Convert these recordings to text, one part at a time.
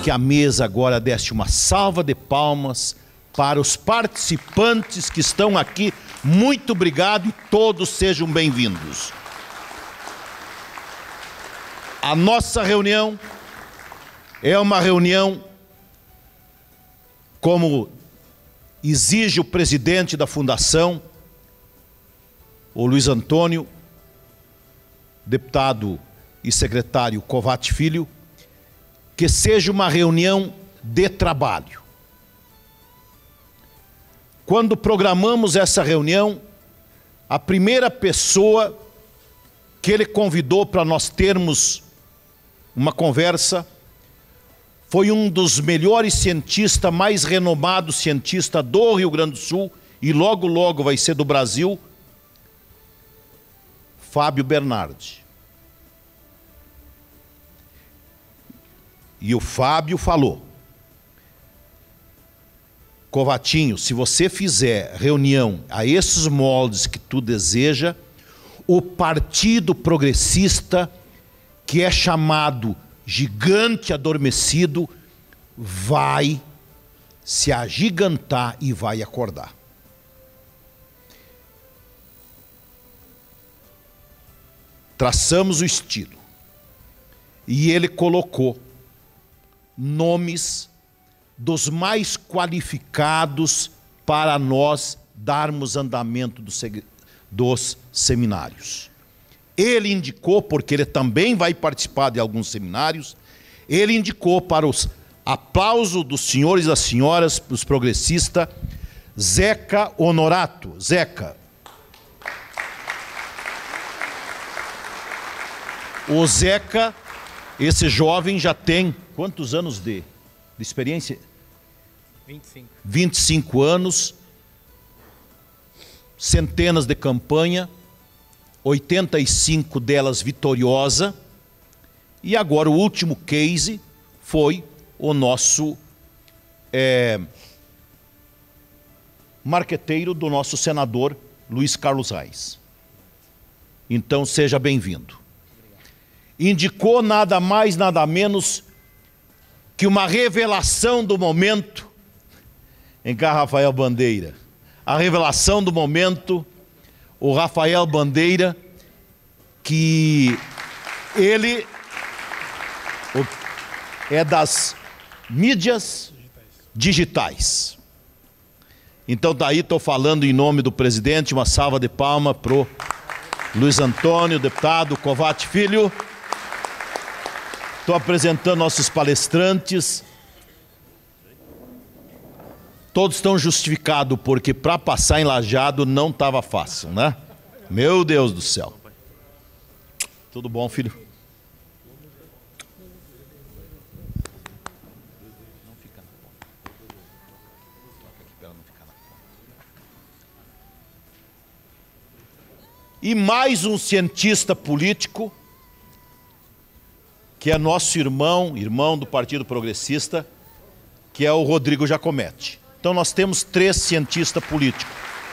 que a mesa agora desse uma salva de palmas para os participantes que estão aqui. Muito obrigado e todos sejam bem-vindos. A nossa reunião é uma reunião, como exige o presidente da Fundação, o Luiz Antônio, deputado e secretário Kovács Filho, que seja uma reunião de trabalho. Quando programamos essa reunião, a primeira pessoa que ele convidou para nós termos uma conversa foi um dos melhores cientistas, mais renomados cientistas do Rio Grande do Sul, e logo, logo vai ser do Brasil, Fábio Bernardi. E o Fábio falou: Kovatinho, se você fizer reunião a esses moldes que tu deseja, o Partido Progressista, que é chamado gigante adormecido, vai se agigantar e vai acordar. Traçamos o estilo. E ele colocou nomes dos mais qualificados para nós darmos andamento dos seminários. Ele indicou, porque ele também vai participar de alguns seminários, ele indicou para os aplausos dos senhores e das senhoras, os progressistas, Zeca Honorato. Zeca. O Zeca, esse jovem já tem quantos anos de experiência? 25. 25 anos, centenas de campanha, 85 delas vitoriosa, e agora o último case foi o nosso marqueteiro do nosso senador Luiz Carlos Reis. Então seja bem-vindo. Indicou nada mais, nada menos que uma revelação do momento. Vem cá, Rafael Bandeira. A revelação do momento, o Rafael Bandeira, que ele é das mídias digitais. Então daí estou falando em nome do presidente, uma salva de palmas para o Luiz Antônio, deputado Kovács Filho. Estou apresentando nossos palestrantes. Todos estão justificados, porque para passar em Lajeado não estava fácil, né? Meu Deus do céu. Tudo bom, filho? E mais um cientista político, que é nosso irmão do Partido Progressista, que é o Rodrigo Giacometti. Então nós temos 3 cientistas políticos.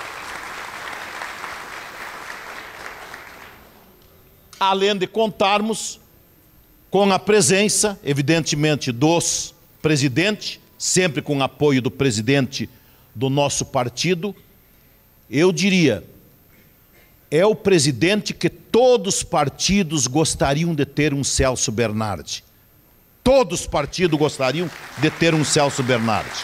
Além de contarmos com a presença, evidentemente, dos presidentes, sempre com o apoio do presidente do nosso partido, eu diria, é o presidente que todos os partidos gostariam de ter um Celso Bernardi. Todos os partidos gostariam de ter um Celso Bernardi.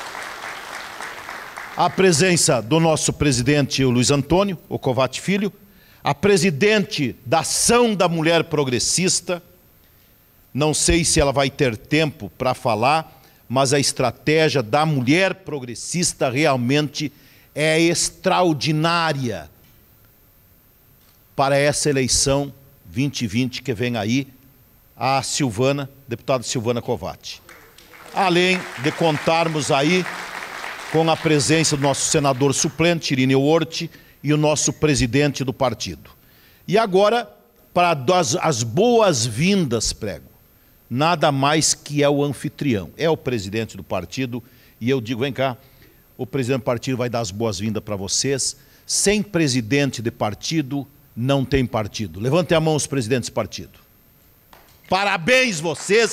A presença do nosso presidente, o Luiz Antônio, o Kovács Filho, a presidente da Ação da Mulher Progressista, não sei se ela vai ter tempo para falar, mas a estratégia da mulher progressista realmente é extraordinária para essa eleição 2020 que vem aí, a Silvana, deputada Silvana Kovács. Além de contarmos aí com a presença do nosso senador suplente, Irineu Orti, e o nosso presidente do partido. E agora, para dar as boas-vindas, prego, nada mais que é o anfitrião, é o presidente do partido, e eu digo, vem cá, o presidente do partido vai dar as boas-vindas para vocês. Sem presidente de partido, não tem partido. Levantem a mão os presidentes de partido. Parabéns vocês,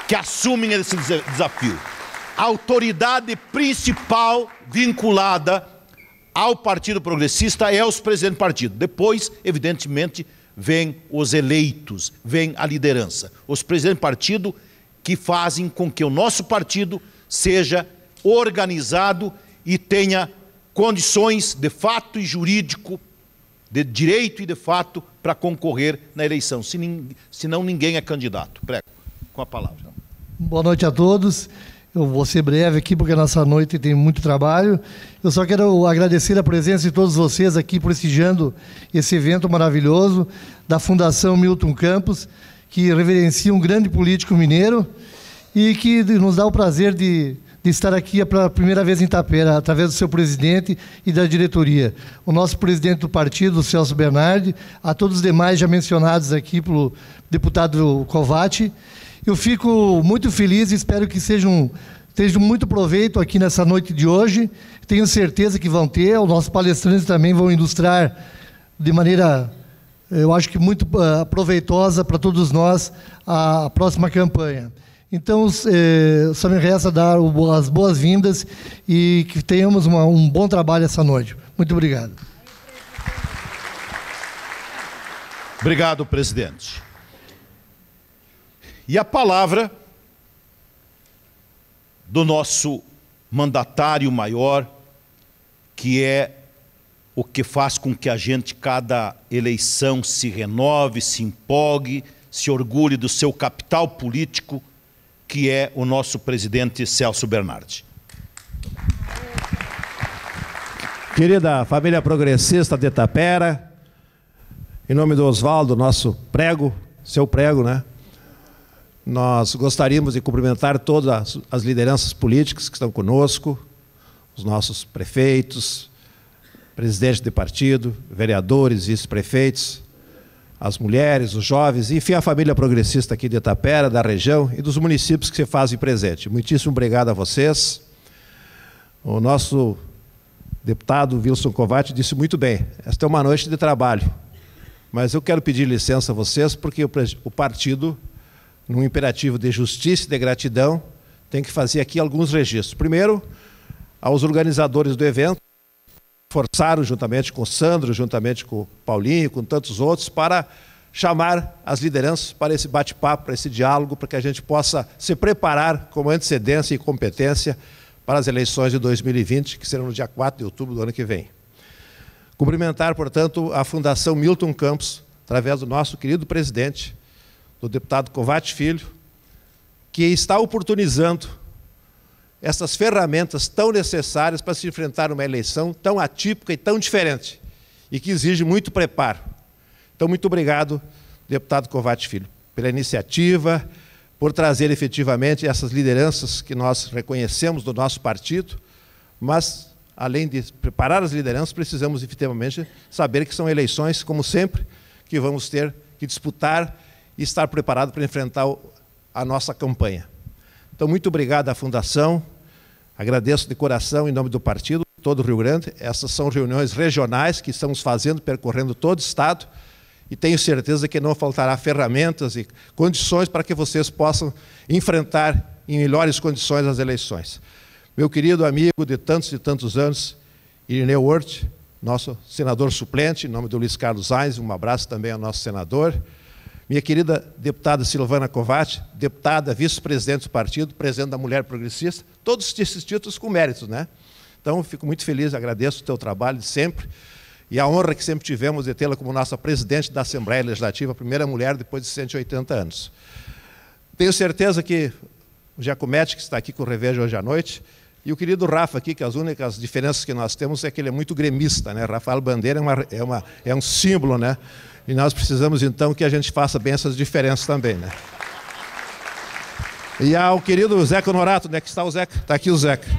que assumem esse desafio. A autoridade principal vinculada ao Partido Progressista é os presidentes do partido. Depois, evidentemente, vêm os eleitos, vem a liderança. Os presidentes do partido que fazem com que o nosso partido seja organizado e tenha condições de fato e jurídico, de direito e de fato, para concorrer na eleição. Senão ninguém é candidato. Prego, com a palavra. Boa noite a todos. Eu vou ser breve aqui, porque a nossa noite tem muito trabalho. Eu só quero agradecer a presença de todos vocês aqui, prestigiando esse evento maravilhoso da Fundação Milton Campos, que reverencia um grande político mineiro e que nos dá o prazer de estar aqui pela primeira vez em Itapera, através do seu presidente e da diretoria. O nosso presidente do partido, o Celso Bernardi, a todos os demais já mencionados aqui pelo deputado Covatti. Eu fico muito feliz e espero que tenham muito proveito aqui nessa noite de hoje. Tenho certeza que vão ter. Os nossos palestrantes também vão ilustrar de maneira, eu acho que muito proveitosa para todos nós, a próxima campanha. Então, só me resta dar as boas-vindas e que tenhamos um bom trabalho essa noite. Muito obrigado. Obrigado, presidente. E a palavra do nosso mandatário maior, que é o que faz com que a gente, cada eleição, se renove, se empolgue, se orgulhe do seu capital político, que é o nosso presidente Celso Bernardi. Querida família progressista de Itapera, em nome do Oswaldo, nosso prego, seu prego, né? Nós gostaríamos de cumprimentar todas as lideranças políticas que estão conosco, os nossos prefeitos, presidentes de partido, vereadores, vice-prefeitos, as mulheres, os jovens, enfim, a família progressista aqui de Itapera, da região e dos municípios que se fazem presente. Muitíssimo obrigado a vocês. O nosso deputado Wilson Covatti disse muito bem, esta é uma noite de trabalho, mas eu quero pedir licença a vocês porque o partido, num imperativo de justiça e de gratidão, tem que fazer aqui alguns registros. Primeiro, aos organizadores do evento, forçaram juntamente com o Sandro, juntamente com o Paulinho e com tantos outros, para chamar as lideranças para esse bate-papo, para esse diálogo, para que a gente possa se preparar com antecedência e competência para as eleições de 2020, que serão no dia 4 de outubro do ano que vem. Cumprimentar, portanto, a Fundação Milton Campos, através do nosso querido presidente, do deputado Covatti Filho, que está oportunizando essas ferramentas tão necessárias para se enfrentar uma eleição tão atípica e tão diferente, e que exige muito preparo. Então, muito obrigado, deputado Covatti Filho, pela iniciativa, por trazer efetivamente essas lideranças que nós reconhecemos do nosso partido, mas, além de preparar as lideranças, precisamos efetivamente saber que são eleições, como sempre, que vamos ter que disputar e estar preparado para enfrentar a nossa campanha. Então, muito obrigado à Fundação, agradeço de coração em nome do partido, todo o Rio Grande. Essas são reuniões regionais que estamos fazendo, percorrendo todo o Estado, e tenho certeza que não faltará ferramentas e condições para que vocês possam enfrentar em melhores condições as eleições. Meu querido amigo de tantos e tantos anos, Irineu Hort, nosso senador suplente, em nome do Luiz Carlos Ains, um abraço também ao nosso senador. Minha querida deputada Silvana Covatti, deputada, vice-presidente do partido, presidente da Mulher Progressista, todos esses títulos com méritos, né? Então, fico muito feliz, agradeço o teu trabalho de sempre e a honra que sempre tivemos de tê-la como nossa presidente da Assembleia Legislativa, a primeira mulher depois de 180 anos. Tenho certeza que o Giacometti, que está aqui com o Revejo hoje à noite, e o querido Rafa aqui, que as únicas diferenças que nós temos é que ele é muito gremista, né? Rafael Bandeira é um símbolo, né? E nós precisamos, então, que a gente faça bem essas diferenças também, né? E ao querido Zeca Honorato, onde é que está o Zeca? Está aqui o Zeca.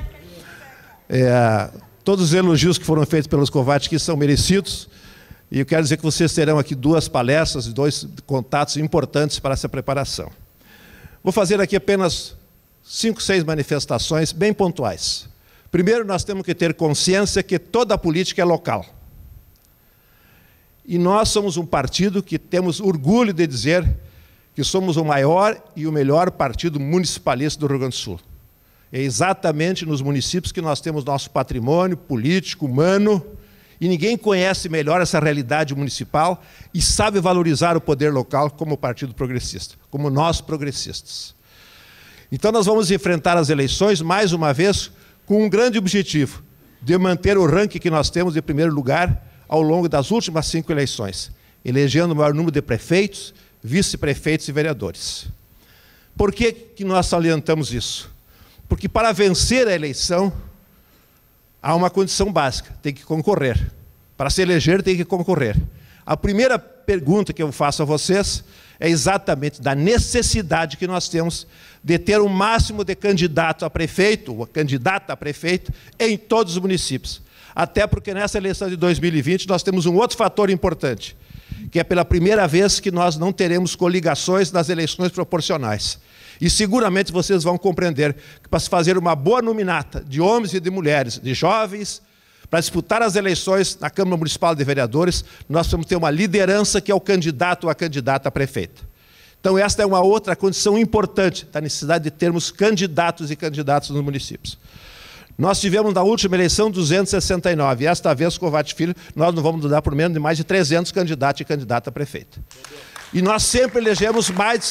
Todos os elogios que foram feitos pelos Covatti aqui são merecidos. E eu quero dizer que vocês terão aqui 2 palestras e 2 contatos importantes para essa preparação. Vou fazer aqui apenas 5, 6 manifestações bem pontuais. Primeiro, nós temos que ter consciência que toda a política é local. E nós somos um partido que temos orgulho de dizer que somos o maior e o melhor partido municipalista do Rio Grande do Sul. É exatamente nos municípios que nós temos nosso patrimônio político, humano, e ninguém conhece melhor essa realidade municipal e sabe valorizar o poder local como o Partido Progressista, como nós progressistas. Então nós vamos enfrentar as eleições, mais uma vez, com um grande objetivo, de manter o ranking que nós temos em primeiro lugar ao longo das últimas 5 eleições, elegendo o maior número de prefeitos, vice-prefeitos e vereadores. Por que nós salientamos isso? Porque para vencer a eleição, há uma condição básica, tem que concorrer. Para se eleger, tem que concorrer. A primeira pergunta que eu faço a vocês é exatamente da necessidade que nós temos de ter o máximo de candidato a prefeito, ou candidata a prefeito, em todos os municípios. Até porque nessa eleição de 2020 nós temos um outro fator importante, que é pela primeira vez que nós não teremos coligações nas eleições proporcionais. E seguramente vocês vão compreender que para se fazer uma boa nominata de homens e de mulheres, de jovens, para disputar as eleições na Câmara Municipal de Vereadores, nós precisamos ter uma liderança que é o candidato ou a candidata a prefeita. Então esta é uma outra condição importante da necessidade de termos candidatos e candidatas nos municípios. Nós tivemos na última eleição 269, e esta vez, Kovács Filho, nós não vamos dar por menos de mais de 300 candidatos e candidata a prefeita. E nós sempre elegemos mais de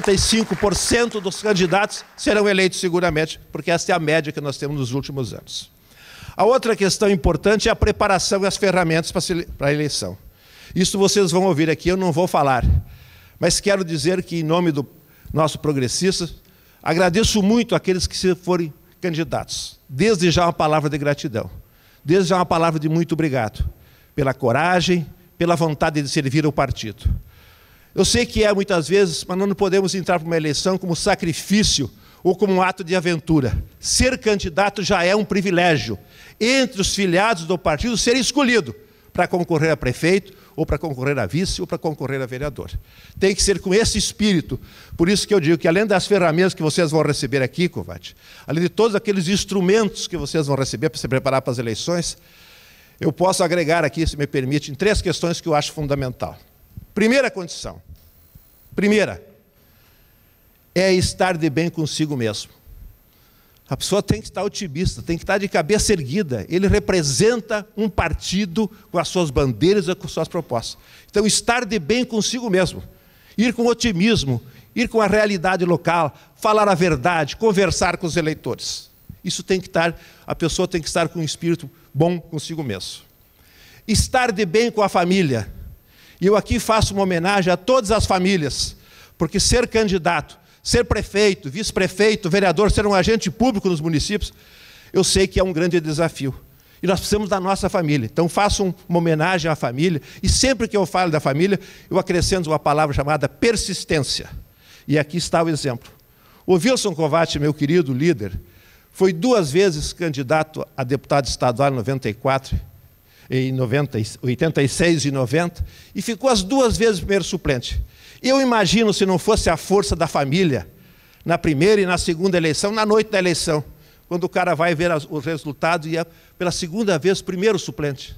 55% dos candidatos serão eleitos seguramente, porque esta é a média que nós temos nos últimos anos. A outra questão importante é a preparação e as ferramentas para a eleição. Isso vocês vão ouvir aqui, eu não vou falar. Mas quero dizer que, em nome do nosso progressista, agradeço muito àqueles que se forem candidatos. Desde já uma palavra de gratidão. Desde já uma palavra de muito obrigado. Pela coragem, pela vontade de servir ao partido. Eu sei que é muitas vezes, mas nós não podemos entrar para uma eleição como sacrifício ou como um ato de aventura. Ser candidato já é um privilégio. Entre os filiados do partido, ser escolhido para concorrer a prefeito, ou para concorrer a vice, ou para concorrer a vereador. Tem que ser com esse espírito. Por isso que eu digo que, além das ferramentas que vocês vão receber aqui, Kovács, além de todos aqueles instrumentos que vocês vão receber para se preparar para as eleições, eu posso agregar aqui, se me permite, em 3 questões que eu acho fundamental. Primeira condição. Primeira, é estar de bem consigo mesmo. A pessoa tem que estar otimista, tem que estar de cabeça erguida. Ele representa um partido com as suas bandeiras e com as suas propostas. Então, estar de bem consigo mesmo. Ir com otimismo, ir com a realidade local, falar a verdade, conversar com os eleitores. Isso tem que estar, a pessoa tem que estar com um espírito bom consigo mesmo. Estar de bem com a família. E eu aqui faço uma homenagem a todas as famílias, porque ser candidato, ser prefeito, vice-prefeito, vereador, ser um agente público nos municípios, eu sei que é um grande desafio. E nós precisamos da nossa família. Então faço uma homenagem à família, e sempre que eu falo da família, eu acrescento uma palavra chamada persistência. E aqui está o exemplo. O Wilson Kovács, meu querido líder, foi 2 vezes candidato a deputado estadual em 94, em 86 e 90, e ficou as 2 vezes primeiro suplente. Eu imagino se não fosse a força da família, na primeira e na segunda eleição, na noite da eleição, quando o cara vai ver os resultados e é pela segunda vez primeiro suplente.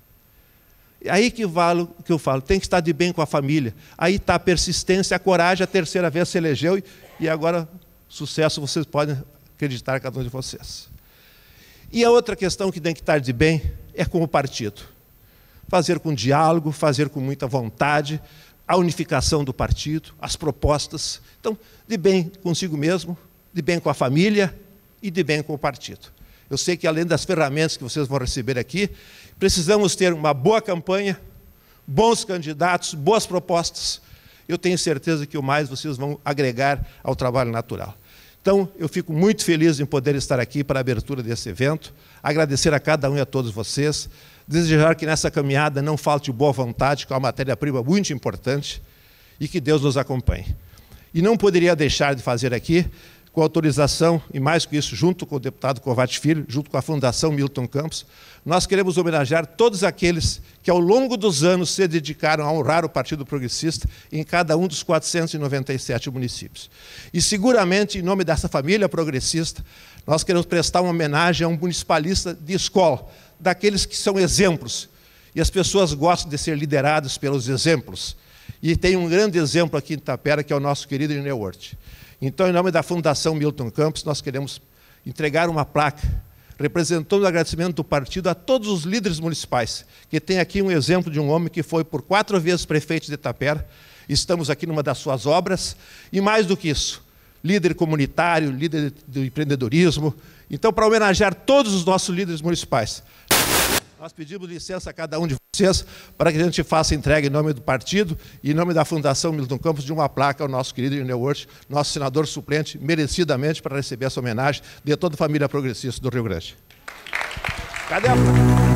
Aí que eu falo, tem que estar de bem com a família. Aí está a persistência, a coragem, a terceira vez se elegeu e agora sucesso vocês podem acreditar, cada um de vocês. E a outra questão que tem que estar de bem é com o partido. Fazer com diálogo, fazer com muita vontade, a unificação do partido, as propostas. Então, de bem consigo mesmo, de bem com a família e de bem com o partido. Eu sei que, além das ferramentas que vocês vão receber aqui, precisamos ter uma boa campanha, bons candidatos, boas propostas. Eu tenho certeza que o mais vocês vão agregar ao trabalho natural. Então, eu fico muito feliz em poder estar aqui para a abertura desse evento, agradecer a cada um e a todos vocês, desejar que nessa caminhada não falte boa vontade, que é uma matéria-prima muito importante, e que Deus nos acompanhe. E não poderia deixar de fazer aqui, com autorização, e mais que isso, junto com o deputado Kovács Filho, junto com a Fundação Milton Campos, nós queremos homenagear todos aqueles que ao longo dos anos se dedicaram a honrar o Partido Progressista em cada um dos 497 municípios. E seguramente, em nome dessa família progressista, nós queremos prestar uma homenagem a um municipalista de escola, daqueles que são exemplos, e as pessoas gostam de ser lideradas pelos exemplos. E tem um grande exemplo aqui em Itapera, que é o nosso querido Irineu Hort. Então, em nome da Fundação Milton Campos, nós queremos entregar uma placa representando o agradecimento do partido a todos os líderes municipais, que tem aqui um exemplo de um homem que foi por 4 vezes prefeito de Itapera. Estamos aqui numa das suas obras, e mais do que isso, líder comunitário, líder do empreendedorismo. Então, para homenagear todos os nossos líderes municipais, nós pedimos licença a cada um de vocês para que a gente faça entrega em nome do partido e em nome da Fundação Milton Campos de uma placa ao nosso querido Irineu Hort, nosso senador suplente, merecidamente para receber essa homenagem de toda a família progressista do Rio Grande. Cadê a placa?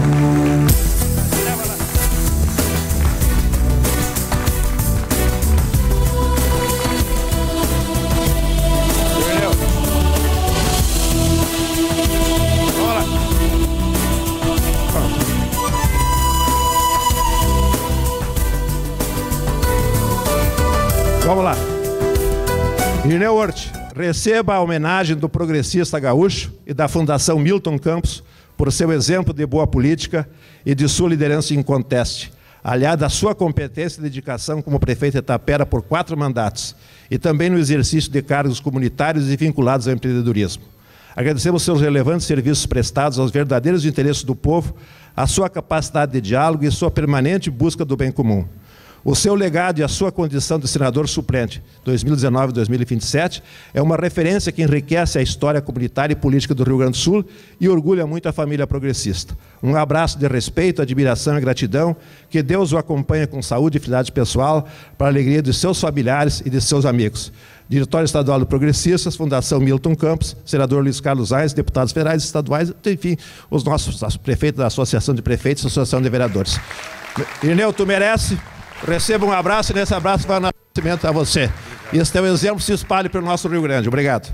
Vamos lá. Irineu Hort, receba a homenagem do progressista gaúcho e da Fundação Milton Campos por seu exemplo de boa política e de sua liderança inconteste, aliada à sua competência e dedicação como prefeito de Itapera por 4 mandatos e também no exercício de cargos comunitários e vinculados ao empreendedorismo. Agradecemos seus relevantes serviços prestados aos verdadeiros interesses do povo, a sua capacidade de diálogo e sua permanente busca do bem comum. O seu legado e a sua condição de senador suplente, 2019-2027, é uma referência que enriquece a história comunitária e política do Rio Grande do Sul e orgulha muito a família progressista. Um abraço de respeito, admiração e gratidão. Que Deus o acompanhe com saúde e felicidade pessoal para a alegria de seus familiares e de seus amigos. Diretório Estadual do Progressistas, Fundação Milton Campos, senador Luiz Carlos Aires, deputados federais e estaduais, enfim, os nossos prefeitos da Associação de Prefeitos e Associação de Vereadores. Irineu, tu merece. Receba um abraço e nesse abraço vai um agradecimento a você. E esse teu exemplo se espalhe pelo nosso Rio Grande. Obrigado.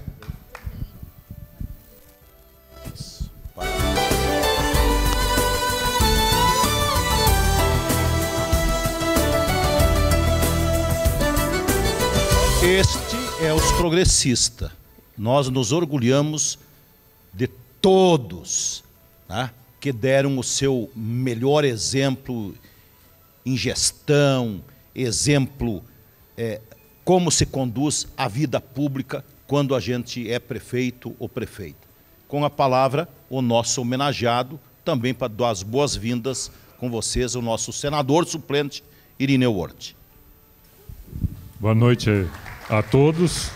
Este é os progressistas. Nós nos orgulhamos de todos, né, que deram o seu melhor exemplo em gestão, exemplo como se conduz a vida pública quando a gente é prefeito ou prefeita. Com a palavra, o nosso homenageado, também para dar as boas-vindas com vocês, o nosso senador suplente, Irineu Hort. Boa noite a todos.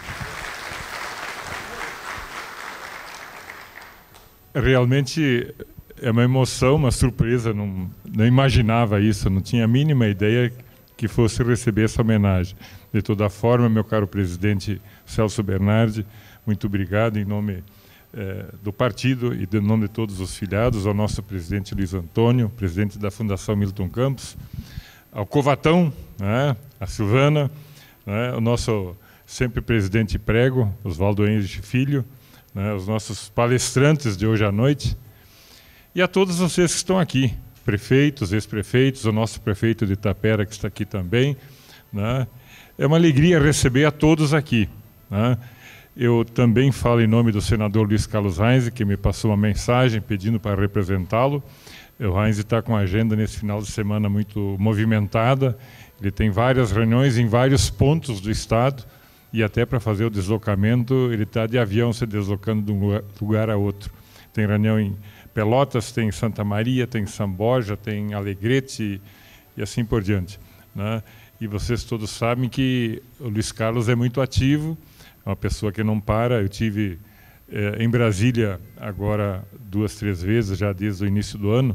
Realmente é uma emoção, uma surpresa, não imaginava isso, não tinha a mínima ideia que fosse receber essa homenagem. De toda forma, meu caro presidente Celso Bernardi, muito obrigado em nome do partido e em nome de todos os filiados, ao nosso presidente Luiz Antônio, presidente da Fundação Milton Campos, ao Covatão, né, a Silvana, né, o nosso sempre presidente prego, Oswaldo Henrique Filho, né, os nossos palestrantes de hoje à noite, e a todos vocês que estão aqui, prefeitos, ex-prefeitos, o nosso prefeito de Itapera que está aqui também, né? É uma alegria receber a todos aqui, né? Eu também falo em nome do senador Luiz Carlos Heinz, que me passou uma mensagem pedindo para representá-lo. O Heinz está com a agenda nesse final de semana muito movimentada, ele tem várias reuniões em vários pontos do estado, e até para fazer o deslocamento, ele está de avião se deslocando de um lugar a outro. Tem reunião em Pelotas, tem Santa Maria, tem Samboja, tem Alegrete e assim por diante, né? E vocês todos sabem que o Luiz Carlos é muito ativo, é uma pessoa que não para. Eu tive em Brasília agora 2, 3 vezes, já desde o início do ano,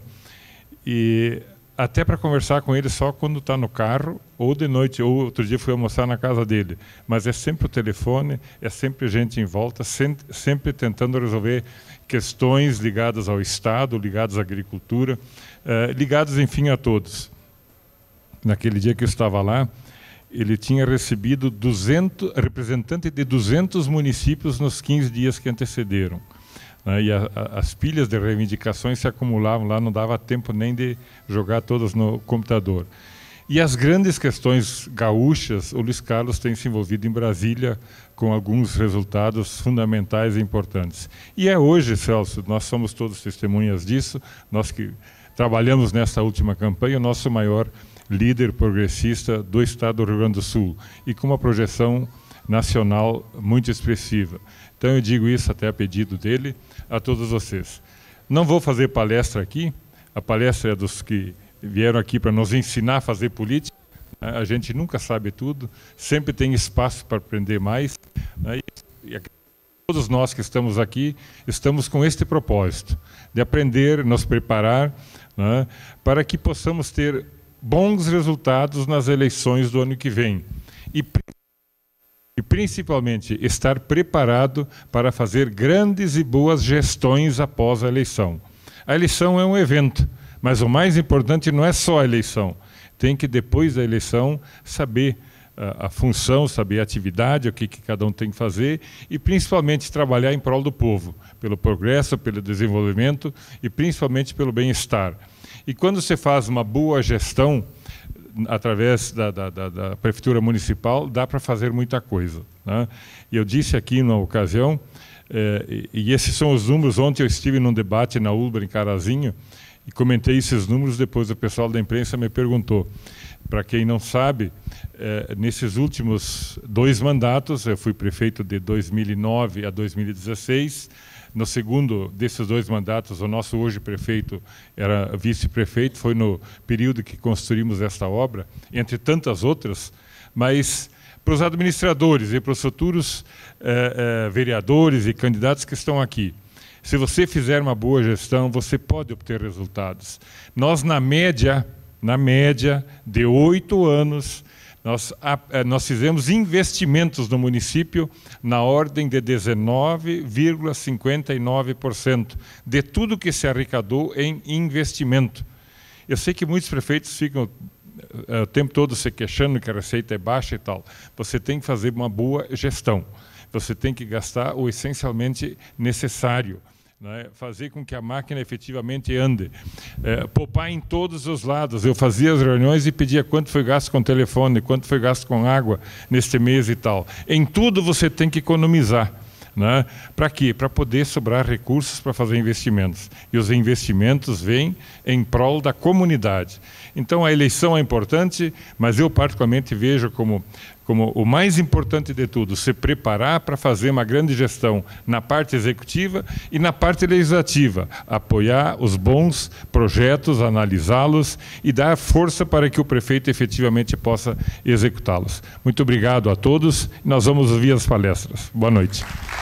e até para conversar com ele só quando está no carro, ou de noite, ou outro dia fui almoçar na casa dele. Mas é sempre o telefone, é sempre gente em volta, sempre tentando resolver questões ligadas ao Estado, ligadas à agricultura, ligadas, enfim, a todos. Naquele dia que eu estava lá, ele tinha recebido representantes de 200 municípios nos 15 dias que antecederam. E as pilhas de reivindicações se acumulavam lá, não dava tempo nem de jogar todas no computador. E as grandes questões gaúchas, o Luiz Carlos tem se envolvido em Brasília com alguns resultados fundamentais e importantes. E é hoje, Celso, nós somos todos testemunhas disso, nós que trabalhamos nessa última campanha, o nosso maior líder progressista do estado do Rio Grande do Sul e com uma projeção nacional muito expressiva. Então eu digo isso até a pedido dele a todos vocês. Não vou fazer palestra aqui, a palestra é dos que vieram aqui para nos ensinar a fazer política. A gente nunca sabe tudo, sempre tem espaço para aprender mais, né? E todos nós que estamos aqui estamos com este propósito, de aprender, nos preparar, né, para que possamos ter bons resultados nas eleições do ano que vem. E principalmente estar preparado para fazer grandes e boas gestões após a eleição. A eleição é um evento, mas o mais importante não é só a eleição. Tem que, depois da eleição, saber a função, saber a atividade, o que cada um tem que fazer e, principalmente, trabalhar em prol do povo, pelo progresso, pelo desenvolvimento e, principalmente, pelo bem-estar. E quando você faz uma boa gestão, através da Prefeitura Municipal, dá para fazer muita coisa, né? E eu disse aqui na ocasião, e esses são os números, ontem eu estive num debate na Ulber, em Carazinho, e comentei esses números, depois o pessoal da imprensa me perguntou. Para quem não sabe, nesses últimos 2 mandatos, eu fui prefeito de 2009 a 2016, no segundo desses 2 mandatos, o nosso hoje prefeito era vice-prefeito, foi no período que construímos esta obra, entre tantas outras, mas para os administradores e para os futuros vereadores e candidatos que estão aqui, se você fizer uma boa gestão, você pode obter resultados. Nós, na média de 8 anos, nós fizemos investimentos no município na ordem de 19,59% de tudo que se arrecadou em investimento. Eu sei que muitos prefeitos ficam o tempo todo se queixando que a receita é baixa e tal. Você tem que fazer uma boa gestão. Você tem que gastar o essencialmente necessário, né? Fazer com que a máquina efetivamente ande, poupar em todos os lados. Eu fazia as reuniões e pedia quanto foi gasto com telefone, quanto foi gasto com água neste mês e tal. Em tudo você tem que economizar, né? Para quê? Para poder sobrar recursos para fazer investimentos. E os investimentos vêm em prol da comunidade. Então a eleição é importante, mas eu particularmente vejo como o mais importante de tudo, se preparar para fazer uma grande gestão na parte executiva e na parte legislativa, apoiar os bons projetos, analisá-los e dar força para que o prefeito efetivamente possa executá-los. Muito obrigado a todos. Nós vamos ouvir as palestras. Boa noite.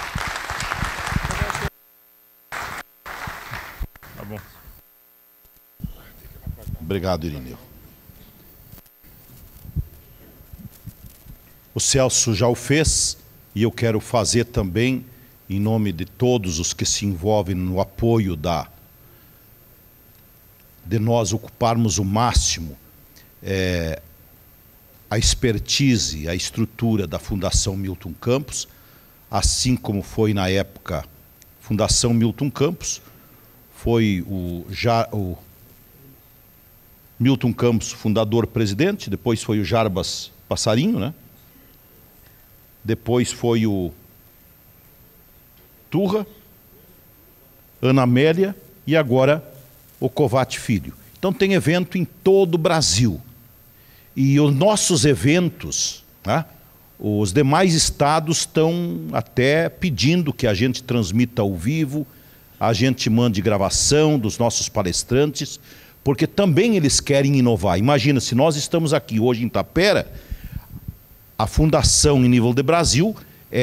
Tá bom. Obrigado, Irineu. O Celso já o fez e eu quero fazer também, em nome de todos os que se envolvem no apoio de nós ocuparmos o máximo a expertise, a estrutura da Fundação Milton Campos, assim como foi na época Fundação Milton Campos, foi o Milton Campos, fundador-presidente, depois foi o Jarbas Passarinho, né? Depois foi o Turra, Ana Amélia e agora o Covatti Filho. Então tem evento em todo o Brasil. E os nossos eventos, né, os demais estados estão até pedindo que a gente transmita ao vivo, a gente mande gravação dos nossos palestrantes, porque também eles querem inovar. Imagina, se nós estamos aqui hoje em Tapera, a Fundação em nível de Brasil,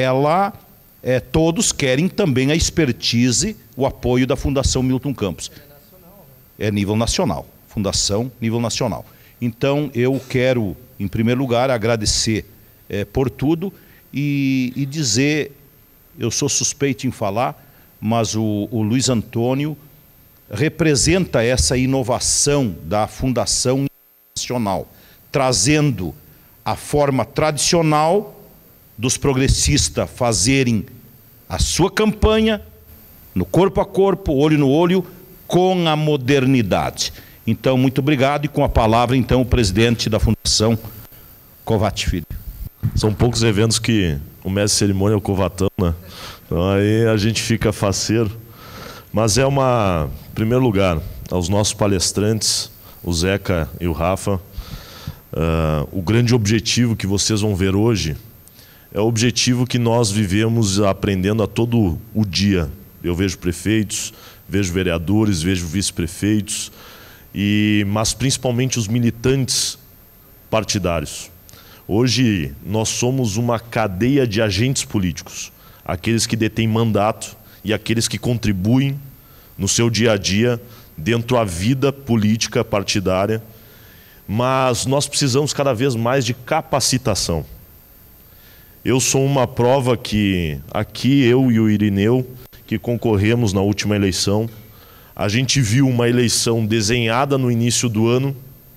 todos querem também a expertise, o apoio da Fundação Milton Campos. É nível nacional, Fundação nível nacional. Então eu quero, em primeiro lugar, agradecer por tudo e dizer, eu sou suspeito em falar, mas o Luiz Antônio representa essa inovação da Fundação Nacional, trazendo a forma tradicional dos progressistas fazerem a sua campanha no corpo a corpo, olho no olho, com a modernidade. Então, muito obrigado, e com a palavra, então, o presidente da Fundação, Covatti Filho. São poucos eventos que o mestre de cerimônia é o Covatão, né? Então aí a gente fica faceiro. Mas em primeiro lugar, aos nossos palestrantes, o Zeca e o Rafa, o grande objetivo que vocês vão ver hoje é o objetivo que nós vivemos aprendendo a todo o dia. Eu vejo prefeitos, vejo vereadores, vejo vice-prefeitos, mas principalmente os militantes partidários. Hoje nós somos uma cadeia de agentes políticos, aqueles que detêm mandato e aqueles que contribuem no seu dia a dia dentro da vida política partidária, mas nós precisamos cada vez mais de capacitação. Eu sou uma prova que aqui eu e o Irineu, que concorremos na última eleição, a gente viu uma eleição desenhada no início do ano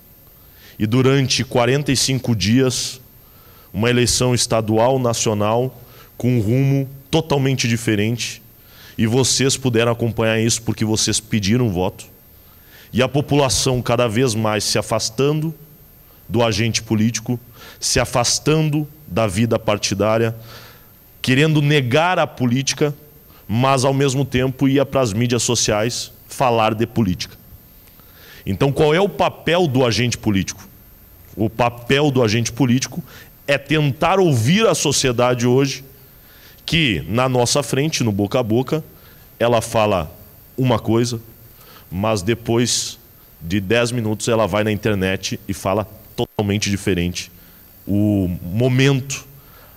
e durante 45 dias, uma eleição estadual, nacional, com um rumo totalmente diferente, e vocês puderam acompanhar isso porque vocês pediram voto, e a população cada vez mais se afastando do agente político, se afastando da vida partidária, querendo negar a política, mas ao mesmo tempo ia para as mídias sociais falar de política. Então qual é o papel do agente político? O papel do agente político é tentar ouvir a sociedade hoje, que na nossa frente, no boca a boca, ela fala uma coisa, mas depois de 10 minutos ela vai na internet e fala totalmente diferente. O momento,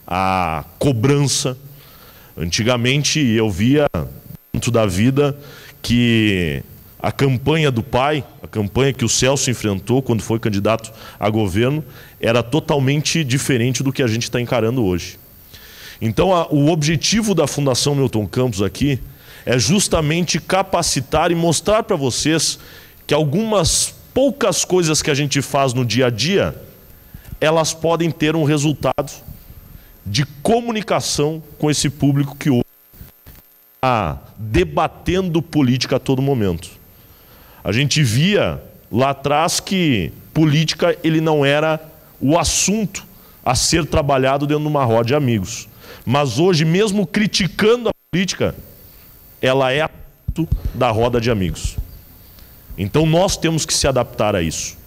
a cobrança. Antigamente eu via dentro da vida que a campanha do pai, a campanha que o Celso enfrentou quando foi candidato a governo, era totalmente diferente do que a gente está encarando hoje. Então o objetivo da Fundação Milton Campos aqui é justamente capacitar e mostrar para vocês que algumas poucas coisas que a gente faz no dia a dia, elas podem ter um resultado de comunicação com esse público que hoje está debatendo política a todo momento. A gente via lá atrás que política ele não era o assunto a ser trabalhado dentro de uma roda de amigos. Mas hoje, mesmo criticando a política, ela é assunto da roda de amigos. Então nós temos que se adaptar a isso.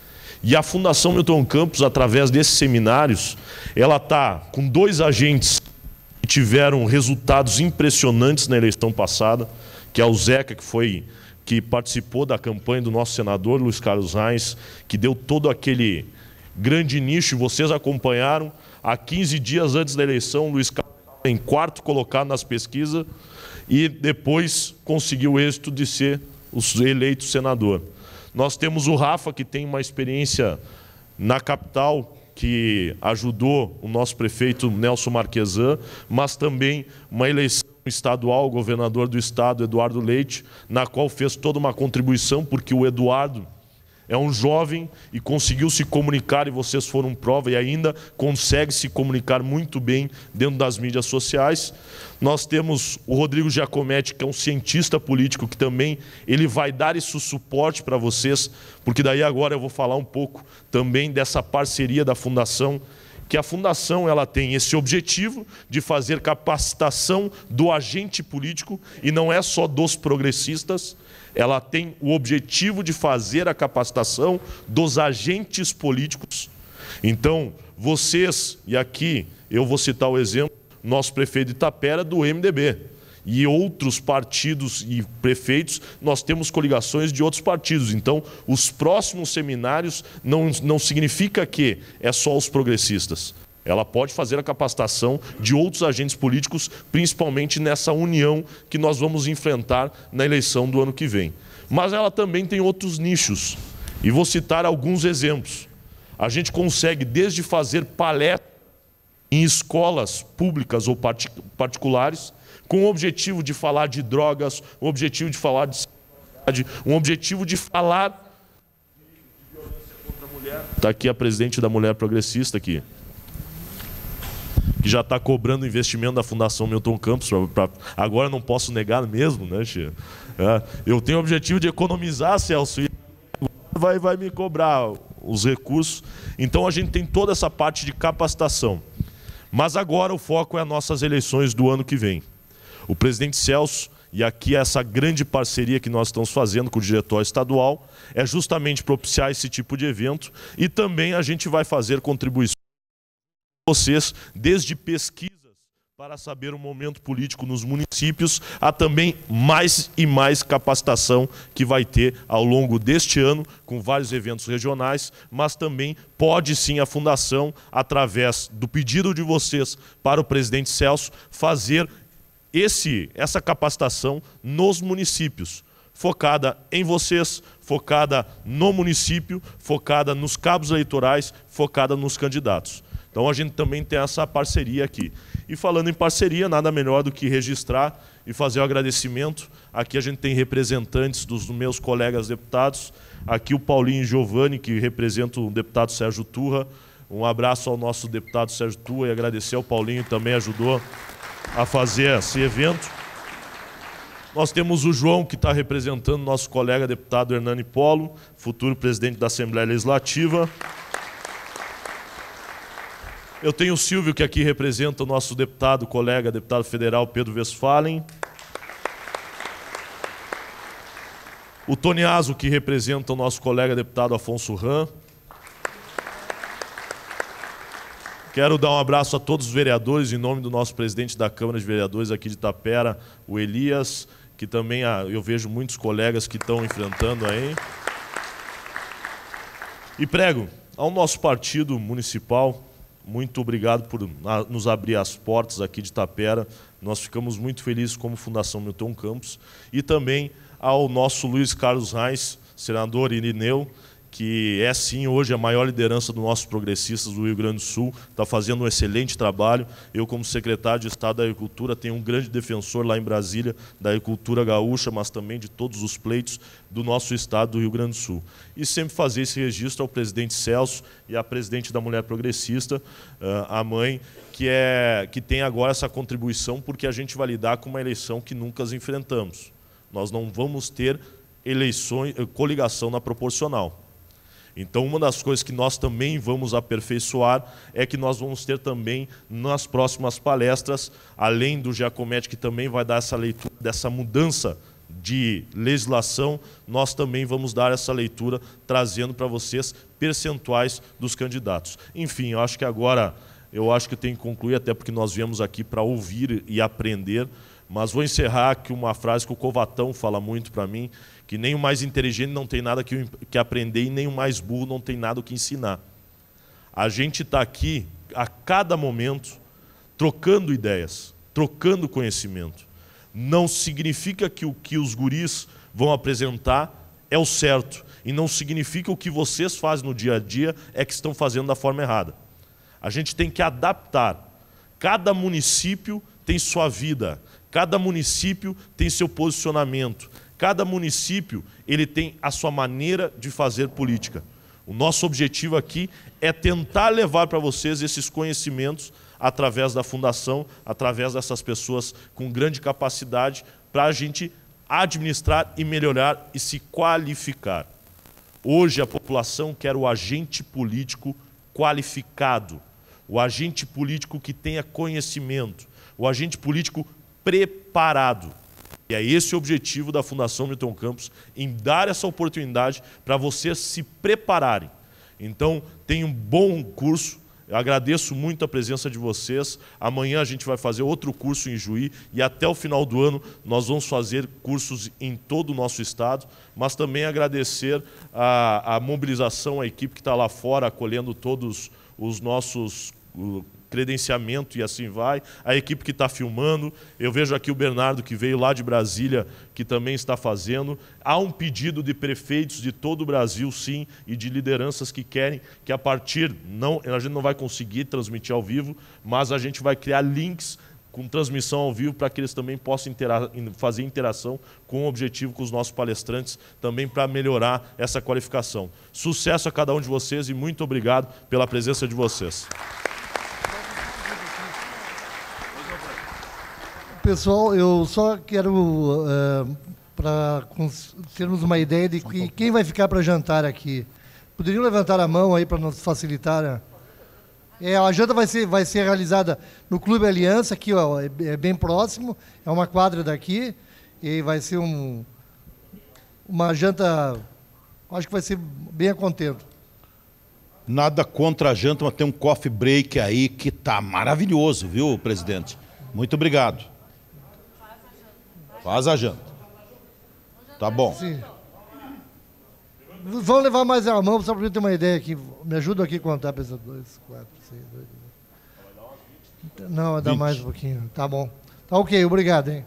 E a Fundação Milton Campos, através desses seminários, ela está com 2 agentes que tiveram resultados impressionantes na eleição passada, que é o Zeca, que participou da campanha do nosso senador Luiz Carlos Reis, que deu todo aquele grande nicho, vocês acompanharam. Há 15 dias antes da eleição, o Luiz Carlos em 4º colocado nas pesquisas e depois conseguiu o êxito de ser o eleito senador. Nós temos o Rafa, que tem uma experiência na capital, que ajudou o nosso prefeito Nelson Marquesan, mas também uma eleição estadual, o governador do estado, Eduardo Leite, na qual fez toda uma contribuição, porque o Eduardo é um jovem e conseguiu se comunicar, e vocês foram prova, e ainda consegue se comunicar muito bem dentro das mídias sociais. Nós temos o Rodrigo Giacometti, que é um cientista político, que também ele vai dar esse suporte para vocês, porque daí agora eu vou falar um pouco também dessa parceria da Fundação, que a Fundação ela tem esse objetivo de fazer capacitação do agente político, e não é só dos progressistas, ela tem o objetivo de fazer a capacitação dos agentes políticos. Então, vocês, e aqui eu vou citar o exemplo, nosso prefeito de Itapera do MDB, e outros partidos e prefeitos, nós temos coligações de outros partidos. Então, os próximos seminários não significa que é só os progressistas. Ela pode fazer a capacitação de outros agentes políticos, principalmente nessa união que nós vamos enfrentar na eleição do ano que vem. Mas ela também tem outros nichos, e vou citar alguns exemplos. A gente consegue desde fazer palestras em escolas públicas ou particulares, com o objetivo de falar de drogas, o objetivo de falar de sexualidade, um objetivo de falar de violência contra a mulher. Está aqui a presidente da Mulher Progressista aqui, que já está cobrando investimento da Fundação Milton Campos. Agora não posso negar mesmo, né, Chia? Eu tenho o objetivo de economizar, Celso, e vai me cobrar os recursos. Então a gente tem toda essa parte de capacitação. Mas agora o foco é as nossas eleições do ano que vem. O presidente Celso, e aqui essa grande parceria que nós estamos fazendo com o diretório estadual, é justamente propiciar esse tipo de evento, e também a gente vai fazer contribuições com vocês, desde pesquisas para saber o momento político nos municípios, há também mais e mais capacitação que vai ter ao longo deste ano, com vários eventos regionais, mas também pode sim a Fundação, através do pedido de vocês para o presidente Celso, fazer essa capacitação nos municípios, focada em vocês, focada no município, focada nos cabos eleitorais, focada nos candidatos. Então a gente também tem essa parceria aqui. E falando em parceria, nada melhor do que registrar e fazer o agradecimento. Aqui a gente tem representantes dos meus colegas deputados. Aqui o Paulinho Giovanni, que representa o deputado Sérgio Turra. Um abraço ao nosso deputado Sérgio Turra e agradecer ao Paulinho, que também ajudou a fazer esse evento. Nós temos o João, que está representando nosso colega deputado Hernani Polo, futuro presidente da Assembleia Legislativa. Eu tenho o Silvio, que aqui representa o nosso deputado, colega, deputado federal Pedro Westphalen. O Tony Aso, que representa o nosso colega deputado Afonso Ram. Quero dar um abraço a todos os vereadores, em nome do nosso presidente da Câmara de Vereadores aqui de Itapera, o Elias, que também eu vejo muitos colegas que estão enfrentando aí. E prego ao nosso partido municipal, muito obrigado por nos abrir as portas aqui de Itapera. Nós ficamos muito felizes como Fundação Milton Campos. E também ao nosso Luiz Carlos Reis, senador Irineu, que é sim hoje a maior liderança dos nossos progressistas do Rio Grande do Sul, está fazendo um excelente trabalho. Eu, como secretário de Estado da Agricultura, tenho um grande defensor lá em Brasília da agricultura gaúcha, mas também de todos os pleitos do nosso estado do Rio Grande do Sul. E sempre fazer esse registro ao presidente Celso e à presidente da Mulher Progressista, a mãe, que tem agora essa contribuição, porque a gente vai lidar com uma eleição que nunca enfrentamos. Nós não vamos ter coligação na proporcional. Então, uma das coisas que nós também vamos aperfeiçoar é que nós vamos ter também, nas próximas palestras, além do Giacometti, que também vai dar essa leitura dessa mudança de legislação, nós também vamos dar essa leitura, trazendo para vocês percentuais dos candidatos. Enfim, eu acho que agora, eu tenho que concluir, até porque nós viemos aqui para ouvir e aprender, mas vou encerrar aqui uma frase que o Covatão fala muito para mim, que nem o mais inteligente não tem nada que aprender e nem o mais burro não tem nada que ensinar. A gente está aqui, a cada momento, trocando ideias, trocando conhecimento. Não significa que o que os guris vão apresentar é o certo, e não significa que o que vocês fazem no dia a dia é que estão fazendo da forma errada. A gente tem que adaptar. Cada município tem sua vida, cada município tem seu posicionamento, cada município ele tem a sua maneira de fazer política. O nosso objetivo aqui é tentar levar para vocês esses conhecimentos através da Fundação, através dessas pessoas com grande capacidade para a gente administrar e melhorar e se qualificar. Hoje a população quer o agente político qualificado, o agente político que tenha conhecimento, o agente político preparado. E é esse o objetivo da Fundação Milton Campos, em dar essa oportunidade para vocês se prepararem. Então, tem um bom curso, eu agradeço muito a presença de vocês. Amanhã a gente vai fazer outro curso em Juí e até o final do ano nós vamos fazer cursos em todo o nosso estado, mas também agradecer a mobilização, a equipe que está lá fora acolhendo todos os nossos credenciamento e assim vai, a equipe que está filmando, eu vejo aqui o Bernardo que veio lá de Brasília, que também está fazendo. Há um pedido de prefeitos de todo o Brasil, sim, e de lideranças que querem que a gente não vai conseguir transmitir ao vivo, mas a gente vai criar links com transmissão ao vivo para que eles também possam fazer interação com o objetivo com os nossos palestrantes, também para melhorar essa qualificação. Sucesso a cada um de vocês e muito obrigado pela presença de vocês. Pessoal, eu só quero, para termos uma ideia de quem vai ficar para jantar aqui. Poderiam levantar a mão aí para nos facilitar? A janta vai ser realizada no Clube Aliança, aqui ó, é bem próximo, é uma quadra daqui. E vai ser uma janta, acho que vai ser bem a contento. Nada contra a janta, mas tem um coffee break aí que tá maravilhoso, viu, presidente? Muito obrigado. Faz a janta. Tá bom. Sim. Vamos levar mais a mão, só para eu ter uma ideia aqui. Me ajuda aqui a contar, pessoal. 2, 4, 6, 2. Não, vai dar 20. mais um pouquinho. Tá bom. Tá ok, obrigado, hein?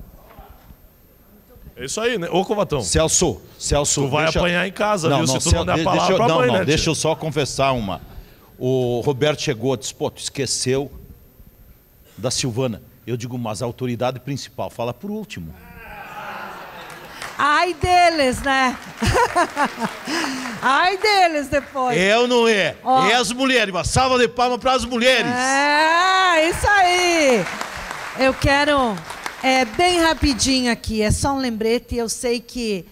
É isso aí, né? Ô, Covatão. Celso. Tu vai apanhar em casa, viu? Se tu não der a palavra deixa, pra mãe, né, deixa tia? eu só confessar uma. O Roberto chegou e disse, pô, tu esqueceu da Silvana. Eu digo, mas a autoridade principal fala por último. Ai deles, né? Ai deles depois. É ou não é? Ó. É as mulheres. Uma salva de palmas para as mulheres. É, isso aí. Eu quero, bem rapidinho aqui, é só um lembrete. Eu sei que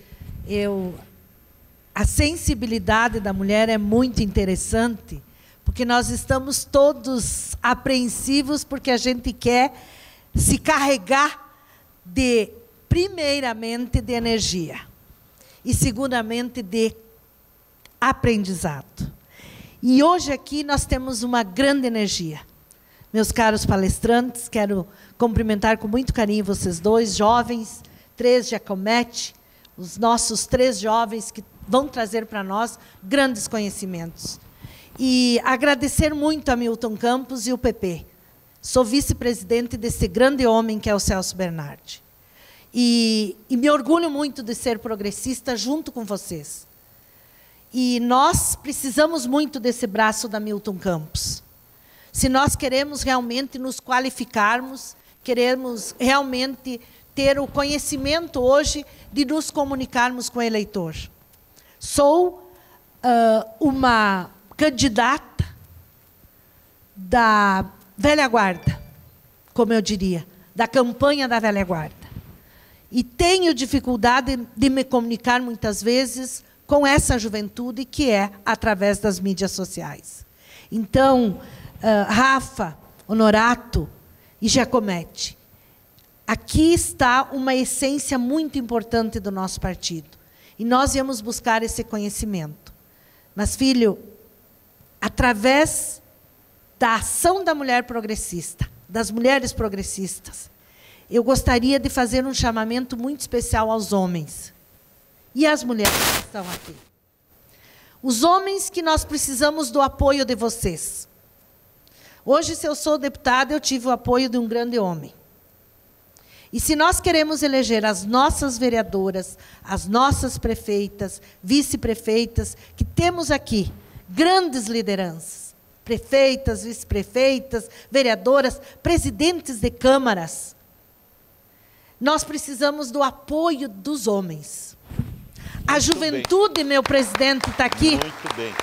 a sensibilidade da mulher é muito interessante, porque nós estamos todos apreensivos, porque a gente quer se carregar primeiramente, de energia e, segundamente, de aprendizado. E hoje aqui nós temos uma grande energia. Meus caros palestrantes, quero cumprimentar com muito carinho vocês dois, jovens, 3 Giacometti, os nossos 3 jovens que vão trazer para nós grandes conhecimentos. E agradecer muito a Milton Campos e o PP. Sou vice-presidente desse grande homem que é o Celso Bernardi. E me orgulho muito de ser progressista junto com vocês. E nós precisamos muito desse braço da Milton Campos. Se nós queremos realmente nos qualificarmos, queremos realmente ter o conhecimento hoje de nos comunicarmos com o eleitor. Sou uma candidata da velha guarda, como eu diria, da campanha da velha guarda. E tenho dificuldade de me comunicar muitas vezes com essa juventude que é através das mídias sociais. Então, Rafa, Honorato e Giacometti, aqui está uma essência muito importante do nosso partido. E nós viemos buscar esse conhecimento. Mas, filho, através da ação da mulher progressista, das mulheres progressistas, eu gostaria de fazer um chamamento muito especial aos homens e às mulheres que estão aqui. Os homens que nós precisamos do apoio de vocês. Hoje, se eu sou deputada, eu tive o apoio de um grande homem. E se nós queremos eleger as nossas vereadoras, as nossas prefeitas, vice-prefeitas, que temos aqui grandes lideranças, prefeitas, vice-prefeitas, vereadoras, presidentes de câmaras, nós precisamos do apoio dos homens. A juventude, meu presidente, está aqui. Muito bem.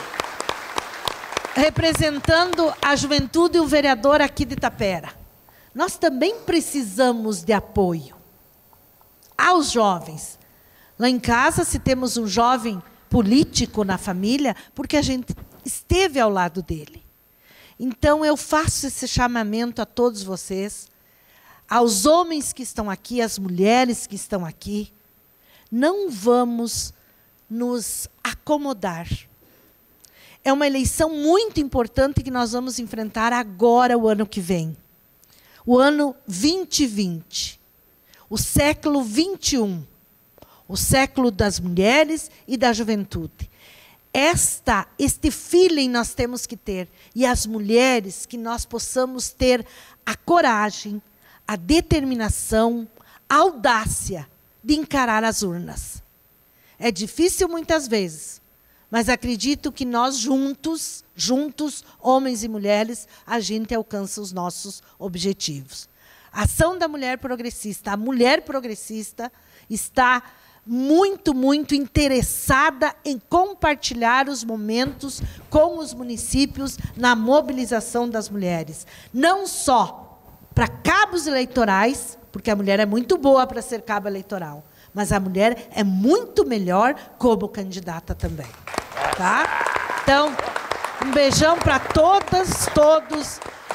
Representando a juventude e o vereador aqui de Itapera. Nós também precisamos de apoio aos jovens. Lá em casa, se temos um jovem político na família, porque a gente esteve ao lado dele. Então, eu faço esse chamamento a todos vocês, aos homens que estão aqui, às mulheres que estão aqui. Não vamos nos acomodar. É uma eleição muito importante que nós vamos enfrentar agora, o ano que vem. O ano 2020. O século 21. O século das mulheres e da juventude. Este feeling nós temos que ter. E as mulheres, que nós possamos ter a coragem, a determinação, a audácia de encarar as urnas. É difícil muitas vezes, mas acredito que nós juntos, homens e mulheres, a gente alcança os nossos objetivos. A ação da mulher progressista, a mulher progressista está muito, muito interessada em compartilhar os momentos com os municípios na mobilização das mulheres. Não só para cabos eleitorais, porque a mulher é muito boa para ser cabo eleitoral, mas a mulher é muito melhor como candidata também. Tá? Então, um beijão para todas, todos,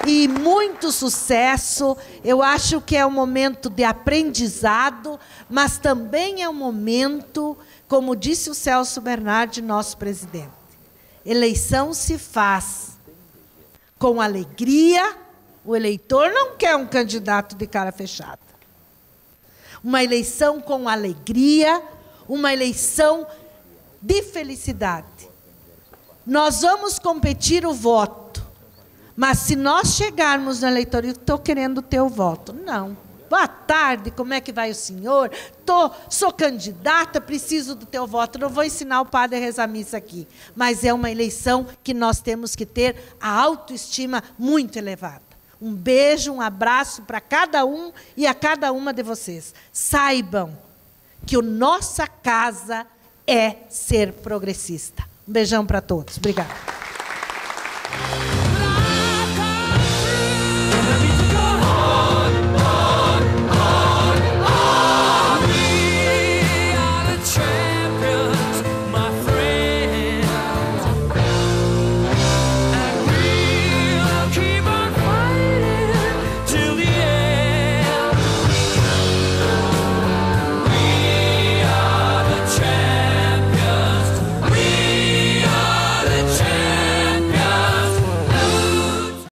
e muito sucesso. Eu acho que é um momento de aprendizado, mas também é um momento, como disse o Celso Bernardi, nosso presidente, eleição se faz com alegria. O eleitor não quer um candidato de cara fechada. Uma eleição com alegria, uma eleição de felicidade. Nós vamos competir o voto, mas se nós chegarmos na eleitoria, estou querendo o teu voto. Não. Boa tarde, como é que vai o senhor? Sou candidata, preciso do teu voto. Não vou ensinar o padre a rezar missa aqui, mas é uma eleição que nós temos que ter a autoestima muito elevada. Um beijo, um abraço para cada um e a cada uma de vocês. Saibam que a nossa casa é ser progressista. Um beijão para todos. Obrigada.